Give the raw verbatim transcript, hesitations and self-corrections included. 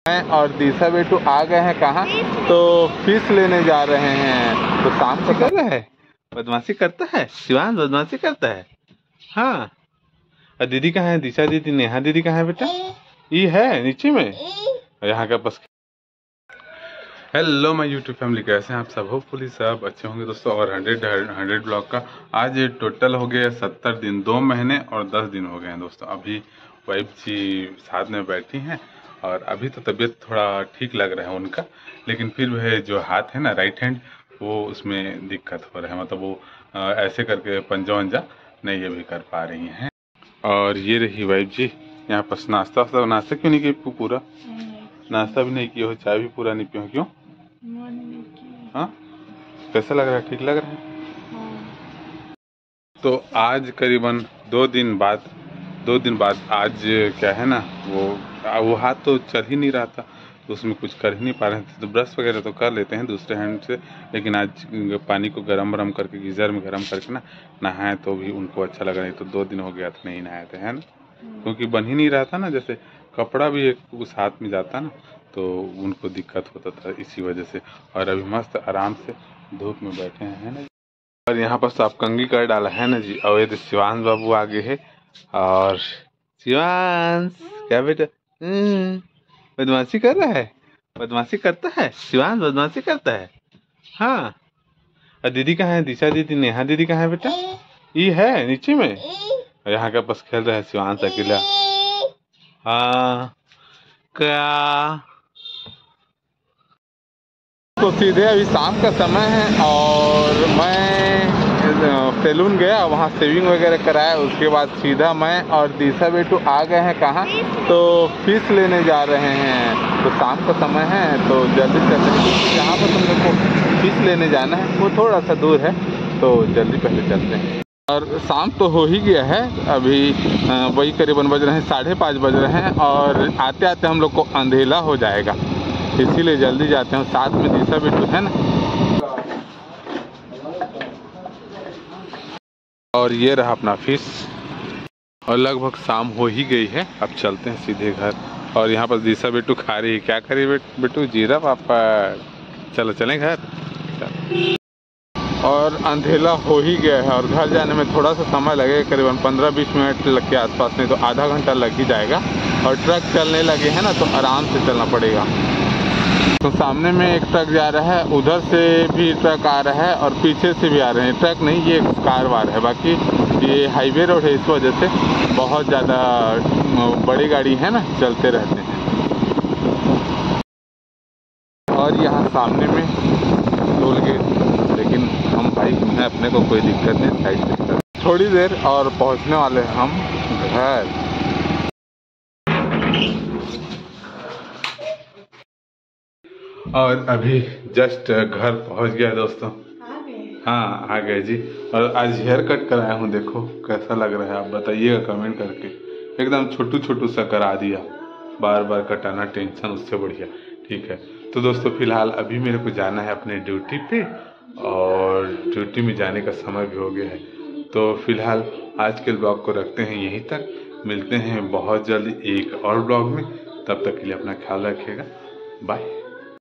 मैं और दिशा बेटू आ गए हैं कहाँ, तो फिश लेने जा रहे हैं। तो काम को कर रहा है, बदमाशी करता है, शिवान बदमाशी करता है। हाँ, और दीदी कहाँ है? दिशा दीदी, नेहा दीदी कहाँ है बेटा? ये है नीचे में, यहाँ का बस। हेलो माय यूट्यूब फैमिली, कैसे हैं आप सब? होपफुली सब अच्छे होंगे दोस्तों। और हंड्रेड हंड्रेड ब्लॉग का आज टोटल हो गया सत्तर दिन, दो महीने और दस दिन हो गए हैं दोस्तों। अभी वाइफ जी साथ में बैठी हैं और अभी तो तबीयत थोड़ा ठीक लग रहा है उनका, लेकिन फिर वह जो हाथ है ना, राइट हैंड, वो उसमें दिक्कत हो रहा है। मतलब वो आ, ऐसे करके पंजा वंजा नहीं ये भी कर पा रही हैं। और ये रही वाइफ जी यहाँ पर। नाश्ता वास्ता नाश्ता क्यों नहीं किया पूरा? नाश्ता भी नहीं किया हो, चाय भी पूरा नहीं पियो, क्यों? हाँ, कैसा लग रहा है? ठीक लग रहा है? हाँ। तो आज करीबन दो दिन बाद दो दिन बाद आज क्या है ना, वो वो हाथ तो चल ही नहीं रहा था, तो उसमें कुछ कर ही नहीं पा रहे थे। तो ब्रश वगैरह तो कर लेते हैं दूसरे हैंड से, लेकिन आज पानी को गर्म वरम करके गीज़र में गर्म करके ना नहाए तो भी उनको अच्छा लगा। नहीं तो दो दिन हो गया था नहीं नहाए थे, है ना, क्योंकि बन ही नहीं रहा था ना। जैसे कपड़ा भी एक उस हाथ में जाता ना तो उनको दिक्कत होता था इसी वजह से। और अभी मस्त आराम से धूप में बैठे हैं, है ना। और यहाँ पर साफ कंघी कर डाला है ना जी। और ये तो शिवांश बाबू आगे है। और शिवांश क्या बेटा, बदमाशी कर रहा है, बदमाशी करता है शिवांश, बदमाशी करता है। हाँ, और दीदी कहाँ है? दिशा दीदी, नेहा दीदी कहाँ है बेटा? ये है नीचे में, यहाँ का बस खेल रहा है शिवांश अकेला। हाँ, क्या तो सीधे अभी शाम का समय है और मैं सैलून गया, वहाँ शेविंग वगैरह कराया। उसके बाद सीधा मैं और दिशा बेटू आ गए हैं कहाँ, तो फिश लेने जा रहे हैं। तो शाम का समय है तो जल्दी चलते हैं, जहाँ पर तुम लोग को फिश लेने जाना है वो थोड़ा सा दूर है, तो जल्दी पहले चलते हैं। और शाम तो हो ही गया है, अभी वही करीबन बज रहे हैं साढ़े पाँच बज रहे हैं और आते आते हम लोग को अंधेला हो जाएगा, इसीलिए जल्दी जाते हैं। साथ में दिशा बेटू है ना। और ये रहा अपना फिश, और लगभग शाम हो ही गई है, अब चलते हैं सीधे घर। और यहाँ पर दिशा बेटू खा रही है, क्या खा रही है बेटू? जीरा पापा। चलो चलें घर। चल। और अंधेला हो ही गया है और घर जाने में थोड़ा सा समय लगेगा, करीबन पंद्रह बीस मिनट के आसपास, नहीं तो आधा घंटा लग ही जाएगा। और ट्रक चलने लगे हैं ना तो आराम से चलना पड़ेगा। तो सामने में एक ट्रक जा रहा है, उधर से भी ट्रक आ रहा है और पीछे से भी आ रहे हैं। ट्रक नहीं, ये कार वार है। बाकी ये हाईवे रोड है, इस वजह से बहुत ज़्यादा बड़ी गाड़ी है ना, चलते रहते हैं। और यहाँ सामने में टोल गेट, लेकिन हम बाइक में हैं, अपने को कोई दिक्कत नहीं, साइड से थोड़ी देर और पहुँचने वाले हैं हम घर। और अभी जस्ट घर पहुंच गया दोस्तों। हाँ, आ गए जी। और आज हेयर कट कराया हूँ, देखो कैसा लग रहा है, आप बताइएगा कमेंट करके। एकदम छोटू छोटू सा करा दिया, बार बार कटाना टेंशन, उससे बढ़िया। ठीक है, तो दोस्तों फिलहाल अभी मेरे को जाना है अपने ड्यूटी पे, और ड्यूटी में जाने का समय भी हो गया है। तो फिलहाल आज के ब्लॉग को रखते हैं यहीं तक, मिलते हैं बहुत जल्दी एक और ब्लॉग में। तब तक के लिए अपना ख्याल रखिएगा, बाय।